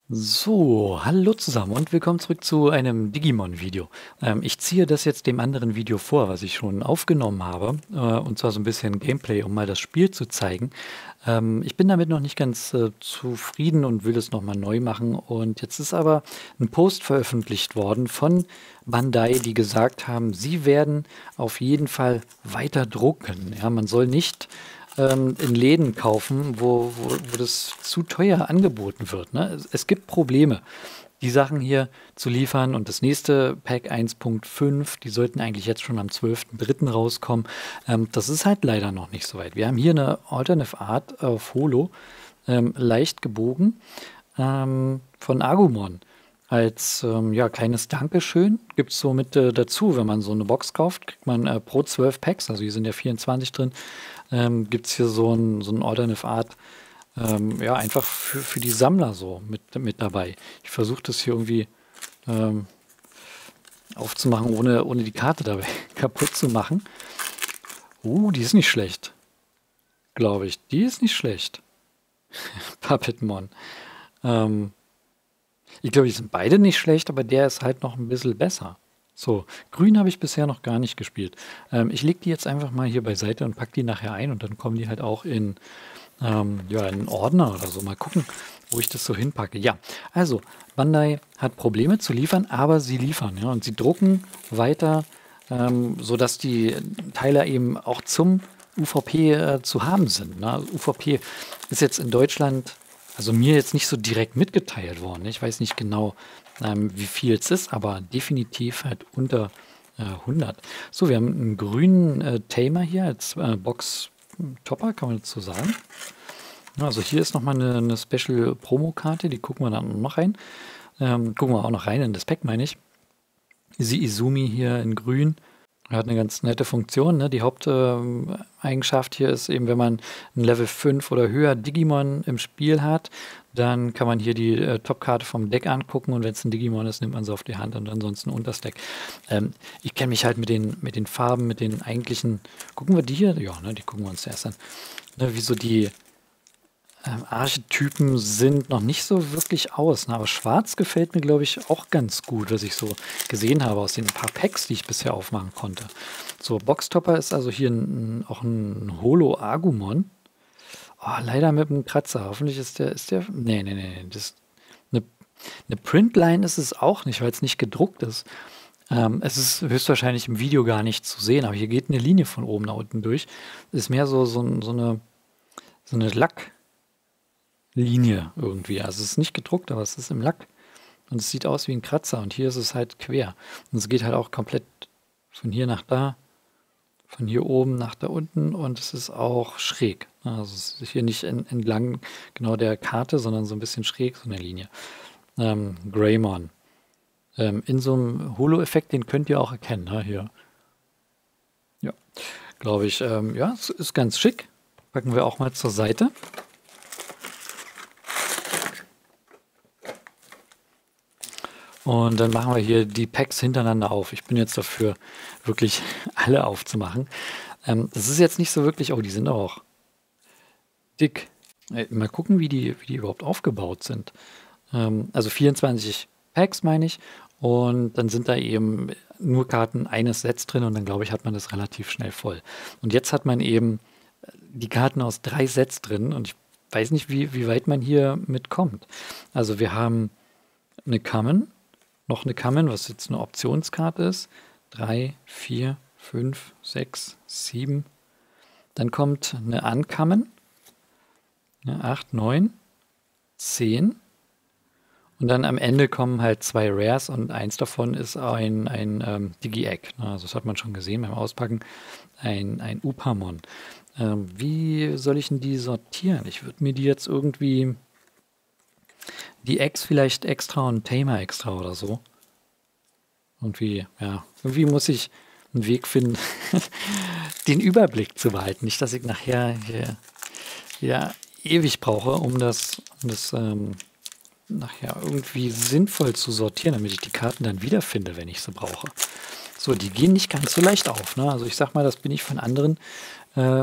So, hallo zusammen und willkommen zurück zu einem Digimon-Video. Ich ziehe das jetzt dem anderen Video vor, was ich schon aufgenommen habe, und zwar so ein bisschen Gameplay, um mal das Spiel zu zeigen. Ich bin damit noch nicht ganz zufrieden und will es nochmal neu machen. Und jetzt ist aber ein Post veröffentlicht worden von Bandai, die gesagt haben, sie werden auf jeden Fall weiter drucken. Ja, man soll nicht in Läden kaufen, wo das zu teuer angeboten wird. Ne? Es gibt Probleme, die Sachen hier zu liefern. Und das nächste Pack 1.5, die sollten eigentlich jetzt schon am 12.03. rauskommen. Das ist halt leider noch nicht so weit. Wir haben hier eine Alternative Art auf Holo, leicht gebogen, von Agumon. Als ja, kleines Dankeschön gibt es so mit dazu, wenn man so eine Box kauft, kriegt man pro 12 Packs, also hier sind ja 24 drin, gibt es hier so ein Alternative Art, ja, einfach für die Sammler so mit dabei. Ich versuche das hier irgendwie ähm, aufzumachen, ohne die Karte dabei kaputt zu machen. Die ist nicht schlecht, glaube ich. Die ist nicht schlecht. Puppetmon. Ähm, Ich glaube, die sind beide nicht schlecht, aber der ist halt noch ein bisschen besser. So, grün habe ich bisher noch gar nicht gespielt. Ich lege die jetzt einfach mal hier beiseite und packe die nachher ein und dann kommen die halt auch ja, in einen Ordner oder so. Mal gucken, wo ich das so hinpacke. Ja, also Bandai hat Probleme zu liefern, aber sie liefern. Ja, und sie drucken weiter, sodass die Teile eben auch zum UVP zu haben sind. Ne? Also UVP ist jetzt in Deutschland, also mir jetzt nicht so direkt mitgeteilt worden. Ich weiß nicht genau, wie viel es ist, aber definitiv halt unter 100. So, wir haben einen grünen Tamer hier als Box-Topper, kann man dazu sagen. Ja, also hier ist nochmal eine Special-Promo-Karte, die gucken wir dann noch rein. Gucken wir auch noch rein in das Pack, meine ich. Die Izumi hier in grün. Hat eine ganz nette Funktion. Ne? Die Haupteigenschaft hier ist eben, wenn man ein Level 5 oder höher Digimon im Spiel hat, dann kann man hier die Top-Karte vom Deck angucken und wenn es ein Digimon ist, nimmt man sie auf die Hand und ansonsten unters Deck. Ich kenne mich halt mit den Farben, mit den eigentlichen. Gucken wir die hier? Ja, ne, die gucken wir uns erst an. Ne, wie so die Archetypen sind noch nicht so wirklich aus. Ne? Aber schwarz gefällt mir, glaube ich, auch ganz gut, was ich so gesehen habe aus den paar Packs, die ich bisher aufmachen konnte. So, Boxtopper ist also hier auch ein Holo-Agumon. Oh, leider mit einem Kratzer. Hoffentlich ist der. Nee, nee, nee. Eine, eine Printline ist es auch nicht, weil es nicht gedruckt ist. Es ist höchstwahrscheinlich im Video gar nicht zu sehen, aber hier geht eine Linie von oben nach unten durch. Ist mehr so eine Lack. Linie irgendwie. Also es ist nicht gedruckt, aber es ist im Lack. Und es sieht aus wie ein Kratzer. Und hier ist es halt quer. Und es geht halt auch komplett von hier nach da, von hier oben nach da unten. Und es ist auch schräg. Also es ist hier nicht entlang genau der Karte, sondern so ein bisschen schräg, so eine Linie. Greymon. In so einem Holo-Effekt, den könnt ihr auch erkennen. Ne? Hier. Ja, glaube ich. Ja, es ist ganz schick. Packen wir auch mal zur Seite. Und dann machen wir hier die Packs hintereinander auf. Ich bin jetzt dafür, wirklich alle aufzumachen. Das ist jetzt nicht so wirklich, oh, die sind auch dick. Mal gucken, wie die überhaupt aufgebaut sind. Also 24 Packs meine ich. Und dann sind da eben nur Karten eines Sets drin und dann glaube ich, hat man das relativ schnell voll. Und jetzt hat man eben die Karten aus 3 Sets drin und ich weiß nicht, wie weit man hier mitkommt. Also wir haben eine Common, noch eine Common, was jetzt eine Optionskarte ist. 3, 4, 5, 6, 7. Dann kommt eine Uncommon. 8, 9, 10. Und dann am Ende kommen halt 2 Rares und eins davon ist ein Digi-Egg. Also das hat man schon gesehen beim Auspacken. Ein Upamon. Wie soll ich denn die sortieren? Ich würde mir die jetzt irgendwie die Eggs vielleicht extra und Tamer extra oder so. Irgendwie muss ich einen Weg finden, den Überblick zu behalten. Nicht, dass ich nachher hier wieder ewig brauche, um das nachher irgendwie sinnvoll zu sortieren, damit ich die Karten dann wiederfinde, wenn ich sie brauche. So, die gehen nicht ganz so leicht auf. Ne? Also ich sag mal, das bin ich von anderen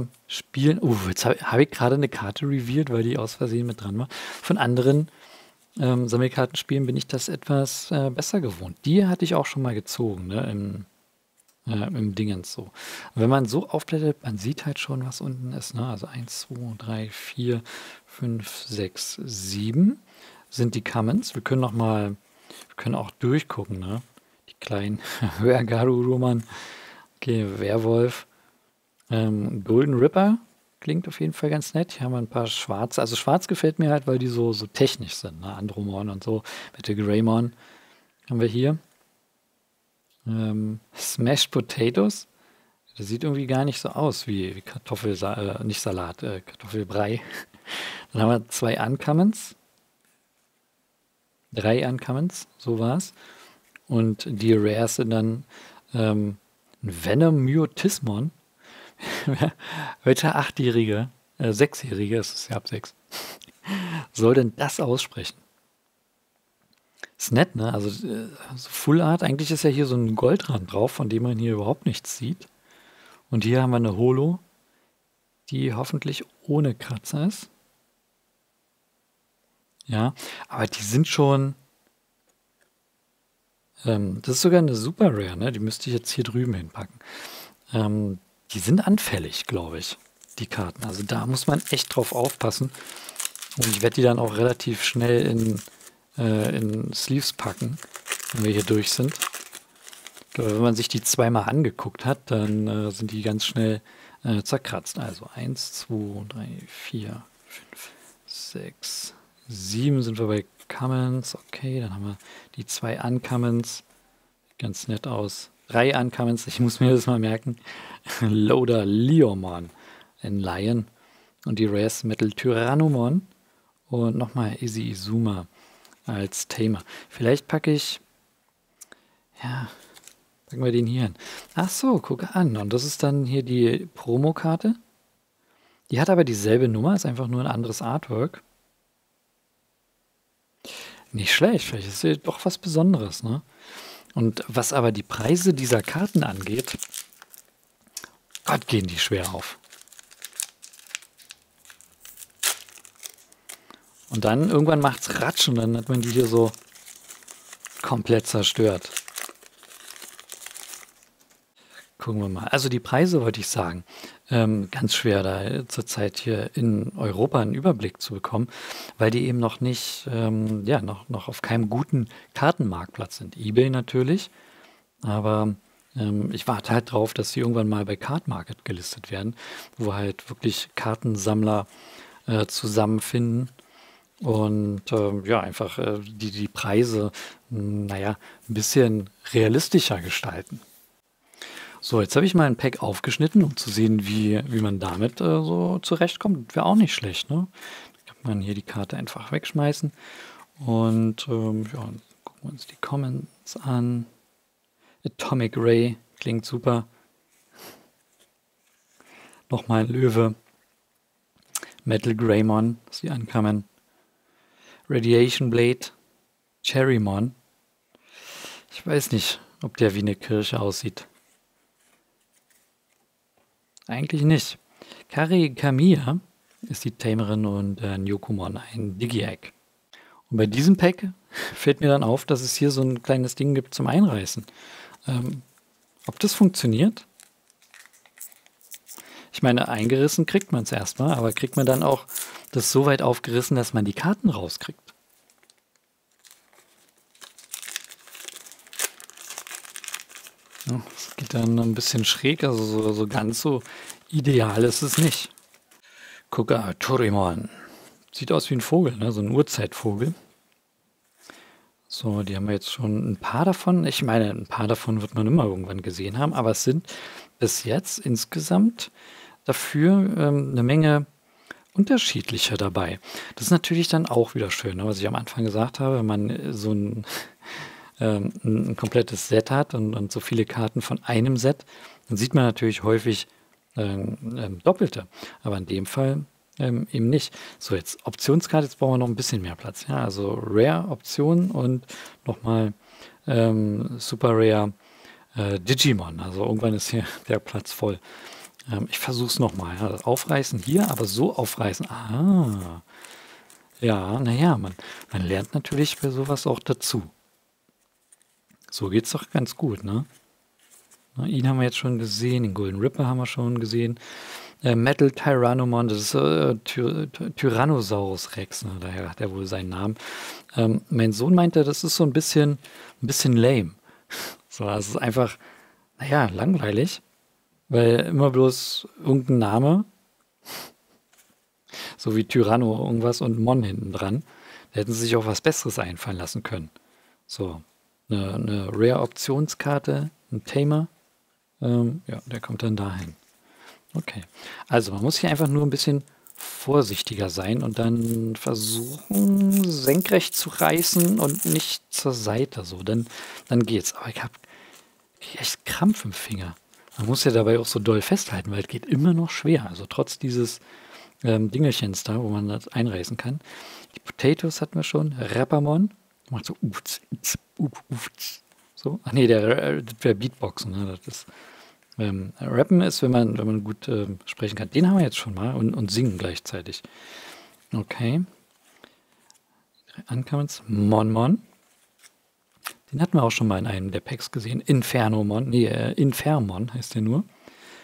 Spielen. Jetzt hab ich gerade eine Karte revealed, weil die aus Versehen mit dran war. Von anderen Sammelkartenspielen bin ich das etwas besser gewohnt. Die hatte ich auch schon mal gezogen, ne, im Dingens so. Und wenn man so aufblättert, man sieht halt schon, was unten ist. Ne? Also 1, 2, 3, 4, 5, 6, 7 sind die Commons. Wir können auch durchgucken, ne? Die kleinen Garuruman. Okay, Werwolf. Golden Ripper klingt auf jeden Fall ganz nett. Hier haben wir ein paar schwarze. Also schwarz gefällt mir halt, weil die so technisch sind. Ne? Andromon und so. Bitte Greymon haben wir hier. Smashed Potatoes. Das sieht irgendwie gar nicht so aus wie nicht Salat, Kartoffelbrei. Dann haben wir 2 Uncommons. 3 Uncommons, so war's. Und die Rares sind dann ein Venom Myotismon. Welcher 8-Jährige, 6-Jährige, es ist ja ab 6, soll denn das aussprechen? Ist nett, ne? Also so Full Art, eigentlich ist ja hier so ein Goldrand drauf, von dem man hier überhaupt nichts sieht. Und hier haben wir eine Holo, die hoffentlich ohne Kratzer ist. Ja, aber die sind schon. Das ist sogar eine Super Rare, ne? Die müsste ich jetzt hier drüben hinpacken. Die sind anfällig, glaube ich, die Karten. Also da muss man echt drauf aufpassen. Und ich werde die dann auch relativ schnell in Sleeves packen, wenn wir hier durch sind. Ich glaube, wenn man sich die zweimal angeguckt hat, dann sind die ganz schnell zerkratzt. Also 1, 2, 3, 4, 5, 6, 7 sind wir bei Commons. Okay, dann haben wir die 2 Uncommons. Ganz nett aus. 3 Uncommons, ich muss mir das mal merken. Loader Leomon, ein Lion. Und die Rares Metal Tyrannomon. Und nochmal Easy Izuma als Tamer. Vielleicht packen wir den hier hin. Ach so, gucke an. Und das ist dann hier die Promokarte. Die hat aber dieselbe Nummer, ist einfach nur ein anderes Artwork. Nicht schlecht, vielleicht ist es doch was Besonderes, ne? Und was aber die Preise dieser Karten angeht, Gott, gehen die schwer auf. Und dann irgendwann macht's Ratsch und dann hat man die hier so komplett zerstört. Gucken wir mal. Also die Preise wollte ich sagen. Ganz schwer da zurzeit hier in Europa einen Überblick zu bekommen, weil die eben noch nicht, noch auf keinem guten Kartenmarktplatz sind. eBay natürlich, aber ich warte halt drauf, dass sie irgendwann mal bei Card Market gelistet werden, wo halt wirklich Kartensammler zusammenfinden und einfach die Preise, ein bisschen realistischer gestalten. So, jetzt habe ich mal ein Pack aufgeschnitten, um zu sehen, wie man damit so zurechtkommt. Wäre auch nicht schlecht, ne? Da kann man hier die Karte einfach wegschmeißen. Und gucken wir uns die Comments an. Atomic Ray klingt super. Nochmal ein Löwe. Metal Greymon, das die ankamen. Radiation Blade. Cherrymon. Ich weiß nicht, ob der wie eine Kirsche aussieht. Eigentlich nicht. Kari Kamiya ist die Tamerin und Nyokomon, ein Digi-Egg. Und bei diesem Pack fällt mir dann auf, dass es hier so ein kleines Ding gibt zum Einreißen. Ob das funktioniert? Ich meine, eingerissen kriegt man es erstmal, aber kriegt man dann auch das so weit aufgerissen, dass man die Karten rauskriegt? Ja, das geht dann ein bisschen schräg, also so ganz so ideal ist es nicht. Gucke, Torimon. Sieht aus wie ein Vogel, ne? So ein Urzeitvogel. So, die haben wir jetzt schon ein paar davon. Ich meine, ein paar davon wird man immer irgendwann gesehen haben, aber es sind bis jetzt insgesamt dafür eine Menge unterschiedlicher dabei. Das ist natürlich dann auch wieder schön, ne? Was ich am Anfang gesagt habe, wenn man so ein komplettes Set hat und so viele Karten von einem Set, dann sieht man natürlich häufig Doppelte. Aber in dem Fall eben nicht. So, jetzt Optionskarte, jetzt brauchen wir noch ein bisschen mehr Platz. Ja, also Rare-Option und nochmal Super Rare Digimon. Also irgendwann ist hier der Platz voll. Ich versuche es nochmal. Ja. Aufreißen hier, aber so aufreißen. Ah, Ja, naja, man lernt natürlich bei sowas auch dazu. So geht's doch ganz gut, ne? Na, ihn haben wir jetzt schon gesehen, den Golden Ripper haben wir schon gesehen. Metal Tyrannomon, das ist Tyrannosaurus Rex, ne? Daher hat er wohl seinen Namen. Mein Sohn meinte, das ist so ein bisschen lame. So, das ist einfach, naja, langweilig, weil immer bloß irgendein Name, so wie Tyranno irgendwas und Mon hinten dran, da hätten sie sich auch was Besseres einfallen lassen können. So, eine Rare-Optionskarte, ein Tamer, ja, der kommt dann dahin. Okay, also man muss hier einfach nur ein bisschen vorsichtiger sein und dann versuchen, senkrecht zu reißen und nicht zur Seite. So, dann geht's. Aber ich habe echt Krampf im Finger. Man muss ja dabei auch so doll festhalten, weil es geht immer noch schwer. Also trotz dieses Dingelchens da, wo man das einreißen kann. Die Potatoes hatten wir schon. Rappermon. Macht so ufz, ufz, ufz. So. Ach nee, das wäre Beatboxen. Ne? Das ist, Rappen ist, wenn man gut sprechen kann. Den haben wir jetzt schon mal und singen gleichzeitig. Okay. Uncommons. Mon. Den hatten wir auch schon mal in einem der Packs gesehen. Infernomon. Nee, Infermon heißt der nur.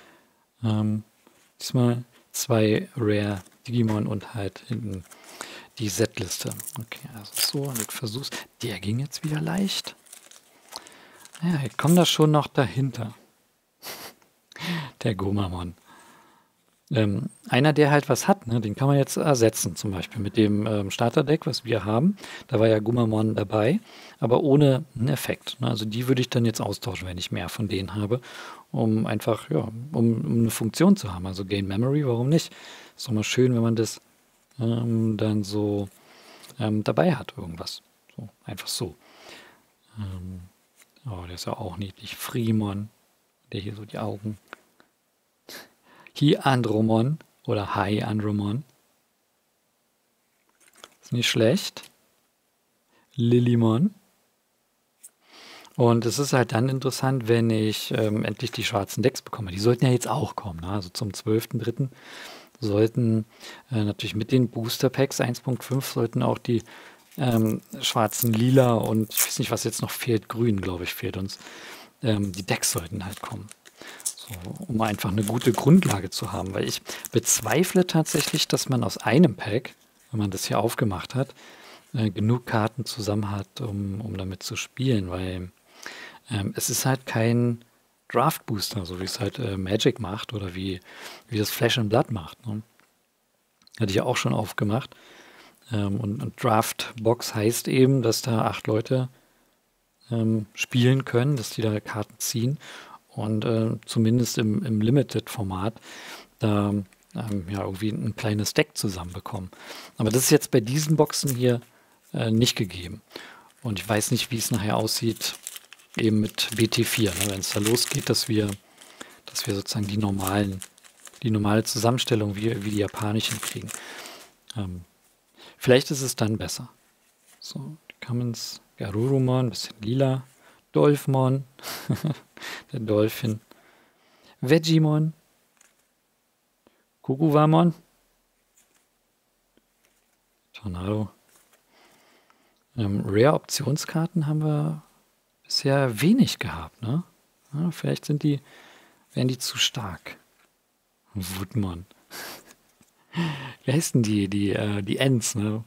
Diesmal 2 Rare Digimon und halt hinten die Setliste. Okay, also so, und ich versuch's. Der ging jetzt wieder leicht. Ja, ich komme da schon noch dahinter. Der Gomamon. Einer, der halt was hat, ne, den kann man jetzt ersetzen, zum Beispiel mit dem Starterdeck, was wir haben. Da war ja Gumamon dabei, aber ohne einen Effekt. Ne? Also die würde ich dann jetzt austauschen, wenn ich mehr von denen habe, um einfach, ja, um eine Funktion zu haben. Also Gain Memory, warum nicht? Ist doch mal schön, wenn man das dann so dabei hat, irgendwas. So, einfach so. Oh, der ist ja auch niedlich. Fremon, der hier so die Augen. Hyandromon oder Hyandromon. Ist nicht schlecht. Lilymon. Und es ist halt dann interessant, wenn ich endlich die schwarzen Decks bekomme. Die sollten ja jetzt auch kommen. Ne? Also zum 12.3. sollten natürlich mit den Booster Packs 1.5 sollten auch die schwarzen Lila und ich weiß nicht, was jetzt noch fehlt, grün, glaube ich, fehlt uns. Die Decks sollten halt kommen. So, um einfach eine gute Grundlage zu haben, weil ich bezweifle tatsächlich, dass man aus einem Pack, wenn man das hier aufgemacht hat, genug Karten zusammen hat, um damit zu spielen, weil es ist halt kein Draft Booster, so wie es halt Magic macht oder wie das Flash and Blood macht. Ne? Hatte ich ja auch schon aufgemacht. Und Draft Box heißt eben, dass da 8 Leute spielen können, dass die da Karten ziehen und zumindest im Limited-Format da ja, irgendwie ein kleines Deck zusammenbekommen. Aber das ist jetzt bei diesen Boxen hier nicht gegeben. Und ich weiß nicht, wie es nachher aussieht, eben mit BT4, ne, wenn es da losgeht, dass wir sozusagen die normale Zusammenstellung wie die japanischen kriegen. Vielleicht ist es dann besser. So, die Commons, Garurumon, ein bisschen lila. Dolphmon, der Dolphin. Vegemon. Kuguvamon. Tornado. Rare-Optionskarten haben wir bisher wenig gehabt, ne? Ja, vielleicht wären die zu stark. Wutmon. Wie heißen die Ents, ne?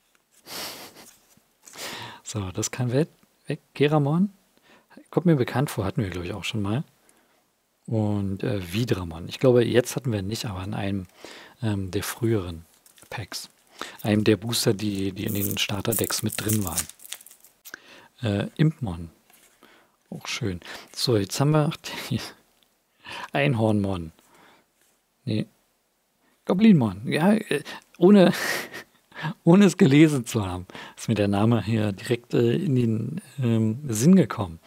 So, das kann weg. Geramon. Kommt mir bekannt vor, hatten wir, glaube ich, auch schon mal. Und Vidramon. Ich glaube, jetzt hatten wir nicht, aber in einem der früheren Packs. Einem der Booster, die in den Starterdecks mit drin waren. Impmon. Auch schön. So, jetzt haben wir Einhornmon. Nee. Goblinmon. Ja, ohne es gelesen zu haben, ist mir der Name hier direkt in den Sinn gekommen.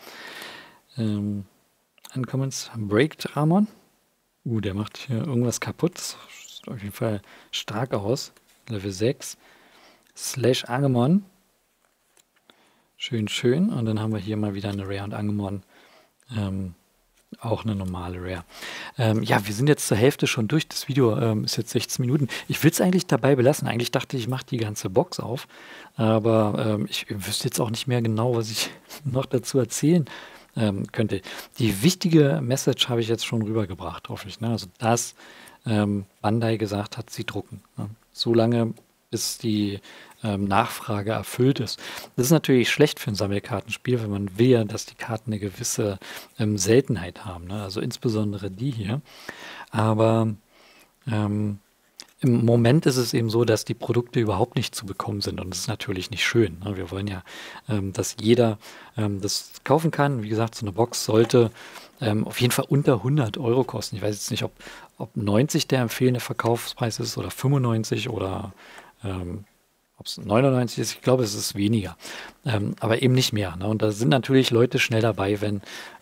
Uncommons Break-Dramon. Der macht hier irgendwas kaputt. Das sieht auf jeden Fall stark aus. Level 6. Slash Agemon. Schön, schön. Und dann haben wir hier mal wieder eine Rare und Agemon Auch eine normale Rare. Ja, wir sind jetzt zur Hälfte schon durch. Das Video ist jetzt 16 Minuten. Ich will es eigentlich dabei belassen. Eigentlich dachte ich, ich mache die ganze Box auf. Aber ich wüsste jetzt auch nicht mehr genau, was ich noch dazu erzählen könnte. Die wichtige Message habe ich jetzt schon rübergebracht, hoffe ich. Ne? Also, dass Bandai gesagt hat, sie drucken. Ne? So lange, bis die Nachfrage erfüllt ist. Das ist natürlich schlecht für ein Sammelkartenspiel, wenn man will ja, dass die Karten eine gewisse Seltenheit haben. Ne? Also insbesondere die hier. Aber ähm, im Moment ist es eben so, dass die Produkte überhaupt nicht zu bekommen sind und das ist natürlich nicht schön. Ne? Wir wollen ja, dass jeder das kaufen kann. Wie gesagt, so eine Box sollte auf jeden Fall unter 100 € kosten. Ich weiß jetzt nicht, ob 90 der empfehlende Verkaufspreis ist oder 95 oder ob es 99 ist. Ich glaube, es ist weniger, aber eben nicht mehr. Ne? Und da sind natürlich Leute schnell dabei, wenn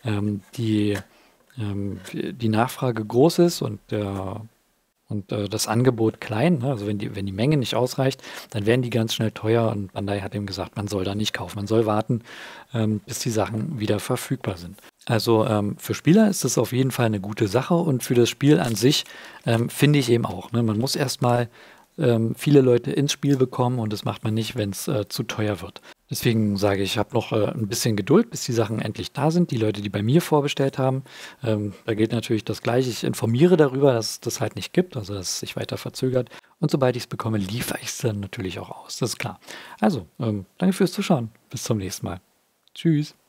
die Nachfrage groß ist und das Angebot klein, ne? Also wenn die Menge nicht ausreicht, dann werden die ganz schnell teuer und Bandai hat eben gesagt, man soll da nicht kaufen, man soll warten, bis die Sachen wieder verfügbar sind. Also für Spieler ist das auf jeden Fall eine gute Sache und für das Spiel an sich finde ich eben auch. Ne? Man muss erstmal viele Leute ins Spiel bekommen und das macht man nicht, wenn es zu teuer wird. Deswegen sage ich, ich habe noch ein bisschen Geduld, bis die Sachen endlich da sind. Die Leute, die bei mir vorbestellt haben, da gilt natürlich das Gleiche. Ich informiere darüber, dass es das halt nicht gibt, also dass es sich weiter verzögert. Und sobald ich es bekomme, liefere ich es dann natürlich auch aus. Das ist klar. Also, danke fürs Zuschauen. Bis zum nächsten Mal. Tschüss.